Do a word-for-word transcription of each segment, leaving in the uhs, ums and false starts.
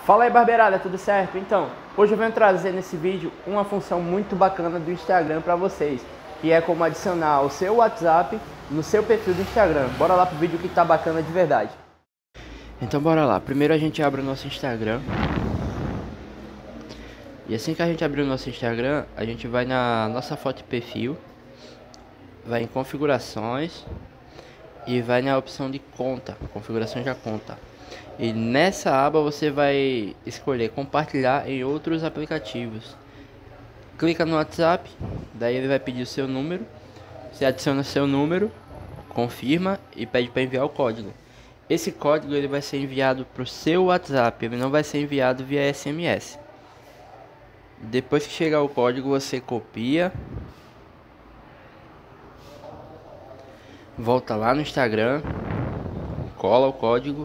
Fala aí, barbeirada, tudo certo? Então, hoje eu venho trazer nesse vídeo uma função muito bacana do Instagram para vocês, que é como adicionar o seu WhatsApp no seu perfil do Instagram. Bora lá pro vídeo que tá bacana de verdade. Então bora lá, primeiro a gente abre o nosso Instagram. E assim que a gente abrir o nosso Instagram, a gente vai na nossa foto de perfil, vai em configurações e vai na opção de conta, configurações da conta. E nessa aba você vai escolher compartilhar em outros aplicativos. Clica no WhatsApp, daí ele vai pedir o seu número. Você adiciona o seu número, confirma e pede para enviar o código. Esse código ele vai ser enviado para o seu WhatsApp, ele não vai ser enviado via S M S. Depois que chegar o código, você copia, volta lá no Instagram, cola o código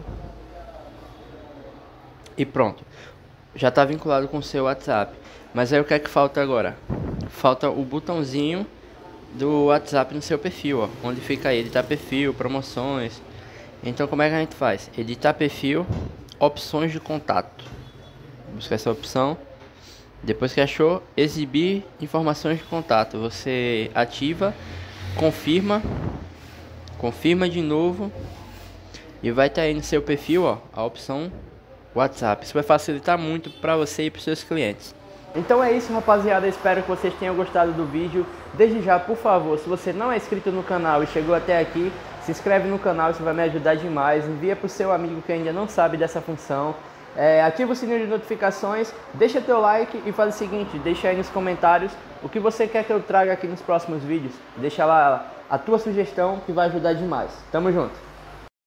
e pronto, já está vinculado com o seu WhatsApp. Mas aí o que é que falta agora? Falta o botãozinho do WhatsApp no seu perfil, ó, onde fica aí, editar perfil, promoções. Então como é que a gente faz? Editar perfil, opções de contato. Busca essa opção. Depois que achou, exibir informações de contato. Você ativa, confirma, confirma de novo e vai estar aí no seu perfil, ó, a opção WhatsApp. Isso vai facilitar muito para você e para os seus clientes. Então é isso, rapaziada, espero que vocês tenham gostado do vídeo. Desde já, por favor, se você não é inscrito no canal e chegou até aqui, se inscreve no canal, isso vai me ajudar demais. Envia para o seu amigo que ainda não sabe dessa função. É, ativa o sininho de notificações, deixa teu like e faz o seguinte, deixa aí nos comentários o que você quer que eu traga aqui nos próximos vídeos. Deixa lá a tua sugestão que vai ajudar demais. Tamo junto!